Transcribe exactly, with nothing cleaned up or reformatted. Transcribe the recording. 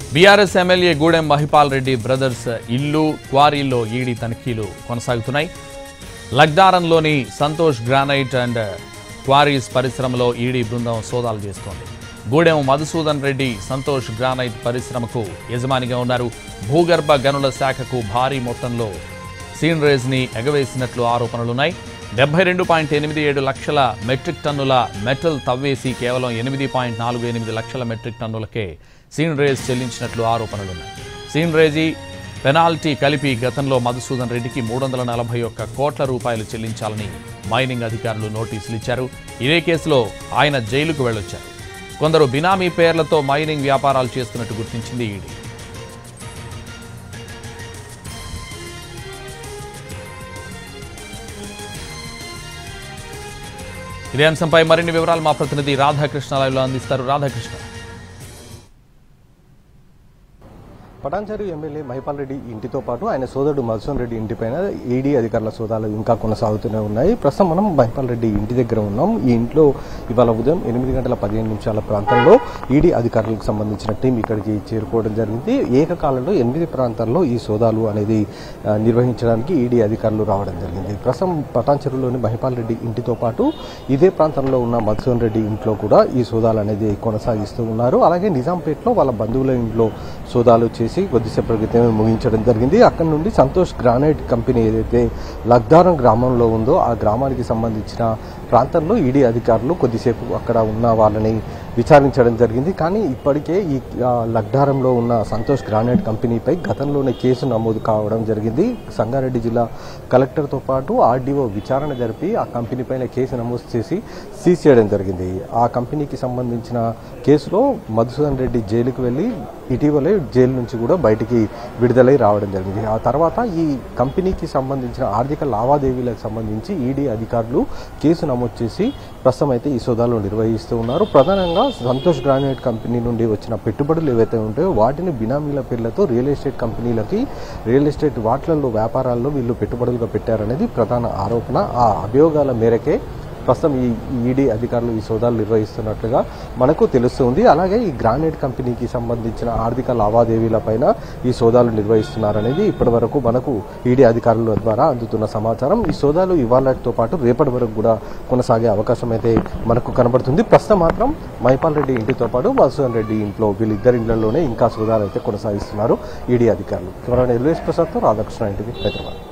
BRS MLA Gudem Mahipal Reddy brothers ఇల్లు క్వారీల్లో ED తనిఖీలు కొనసాగుతున్నాయి. లగ్దారంలోని సంతోష్ గ్రానైట్ అండ్ క్వారీస్ పరిశ్రమలో ఈడీ బృందం సోదాలు చేస్తోంది. గూడెం మధుసూదన్ రెడ్డి సంతోష్ గ్రానైట్ పరిశ్రమకు యజమానిగా ఉన్నారు. భూగర్భ గనుల శాఖకు భారీ మొత్తంలో సీనరేజ్ ని ఎగవేసినట్లు ఆరోపణలున్నాయి. డెబ్బై రెండు పాయింట్ ఎనిమిది ఏడు లక్షల మెట్రిక్ టన్నుల మెటల్ తవ్వేసి కేవలం ఎనిమిది పాయింట్ నాలుగు ఎనిమిది లక్షల మెట్రిక్ టన్నులకే సీనరేజ్ చెల్లించినట్లు ఆరోపణలున్నాయి. సీనరేజీ పెనాల్టీ కలిపి గతంలో మధుసూదన్ రెడ్డికి మూడు వందల నలభై ఒక్క కోట్ల రూపాయలు చెల్లించాలని మైనింగ్ అధికారులు నోటీసులు ఇచ్చారు. ఇదే కేసులో ఆయన జైలుకు వెళ్లొచ్చారు. కొందరు బినామీ పేర్లతో మైనింగ్ వ్యాపారాలు చేస్తున్నట్టు గుర్తించింది ఈడీ. ఇదే అంశంపై మరిన్ని వివరాలు మా ప్రతినిధి రాధాకృష్ణ లైవ్లో అందిస్తారు. రాధాకృష్ణ, పటాన్చెరు ఎమ్మెల్యే మహిపాల్ రెడ్డి ఇంటితో పాటు ఆయన సోదరుడు మధుసూదన్ రెడ్డి ఇంటిపైన ఈడీ అధికారుల సోదాలు ఇంకా కొనసాగుతూనే ఉన్నాయి. ప్రస్తుతం మనం మహిపాల్ రెడ్డి ఇంటి దగ్గర ఉన్నాం. ఈ ఇంట్లో ఇవాళ ఉదయం ఎనిమిది గంటల పదిహేను నిమిషాల ప్రాంతంలో ఈడీ అధికారులకు సంబంధించిన టీం ఇక్కడికి చేరుకోవడం జరిగింది. ఏకకాలంలో ఎనిమిది ప్రాంతాల్లో ఈ సోదాలు అనేది నిర్వహించడానికి ఈడీ అధికారులు రావడం జరిగింది. ప్రస్తుతం పటాన్చెరులోని మహిపాల్ రెడ్డి ఇంటితో పాటు ఇదే ప్రాంతంలో ఉన్న మధుసూదన్ రెడ్డి ఇంట్లో కూడా ఈ సోదాలు అనేది కొనసాగిస్తూ ఉన్నారు. అలాగే నిజాంపేటలో వాళ్ళ బంధువుల ఇంట్లో సోదాలు చేసి కొద్దిసేపటి క్రితమే ముగించడం జరిగింది. అక్కడి నుండి సంతోష్ గ్రానైట్ కంపెనీ ఏదైతే లగ్దారం గ్రామంలో ఉందో ఆ గ్రామానికి సంబంధించిన ప్రాంతంలో ఈడీ అధికారులు కొద్దిసేపు అక్కడ ఉన్న వాళ్ళని విచారించడం జరిగింది. కానీ ఇప్పటికే ఈ లగ్దారంలో ఉన్న సంతోష్ గ్రానైట్ కంపెనీపై గతంలోనే కేసు నమోదు కావడం జరిగింది. సంగారెడ్డి జిల్లా కలెక్టర్తో పాటు ఆర్డీఓ విచారణ జరిపి ఆ కంపెనీ పైన కేసు నమోదు చేసి సీజ్ చేయడం జరిగింది. ఆ కంపెనీకి సంబంధించిన కేసులో మధుసూదన్ రెడ్డి జైలుకు వెళ్ళి ఇటీవలే జైలు నుంచి కూడా బయటికి విడుదలై రావడం జరిగింది. ఆ తర్వాత ఈ కంపెనీకి సంబంధించిన ఆర్థిక లావాదేవీలకు సంబంధించి ఈడీ అధికారులు కేసు నమోదు చేసి ప్రస్తుతం అయితే ఈ సోదాలు నిర్వహిస్తూ ఉన్నారు. ప్రధానంగా సంతోష్ గ్రానైట్ కంపెనీ నుండి వచ్చిన పెట్టుబడులు ఏవైతే ఉంటాయో వాటిని బినామీల పేర్లతో రియల్ ఎస్టేట్ కంపెనీలకి రియల్ ఎస్టేట్ వాట్లలో వ్యాపారాల్లో వీళ్ళు పెట్టుబడులుగా పెట్టారనేది ప్రధాన ఆరోపణ. ఆ అభియోగాల మేరకే ప్రస్తుతం ఈ ఈడీ అధికారులు ఈ సోదాలు నిర్వహిస్తున్నట్లుగా మనకు తెలుస్తుంది. అలాగే ఈ గ్రానైట్ కంపెనీకి సంబంధించిన ఆర్థిక లావాదేవీలపైన ఈ సోదాలు నిర్వహిస్తున్నారనేది ఇప్పటి వరకు మనకు ఈడీ అధికారుల ద్వారా అందుతున్న సమాచారం. ఈ సోదాలు ఇవాళతో పాటు రేపటి వరకు కూడా కొనసాగే అవకాశం అయితే మనకు కనబడుతుంది. ప్రస్తుతం మాత్రం మహిపాల్ రెడ్డి ఇంటితో పాటు మధుసూదన్ రెడ్డి ఇంట్లో వీళ్ళిద్దరి ఇళ్లలోనే ఇంకా సోదాలు అయితే కొనసాగిస్తున్నారు ఈడీ అధికారులు. కెమెరా ఎల్వేస్ ప్రసాద్తో రాధాకృష్ణ ఇంటికి హైదరాబాద్.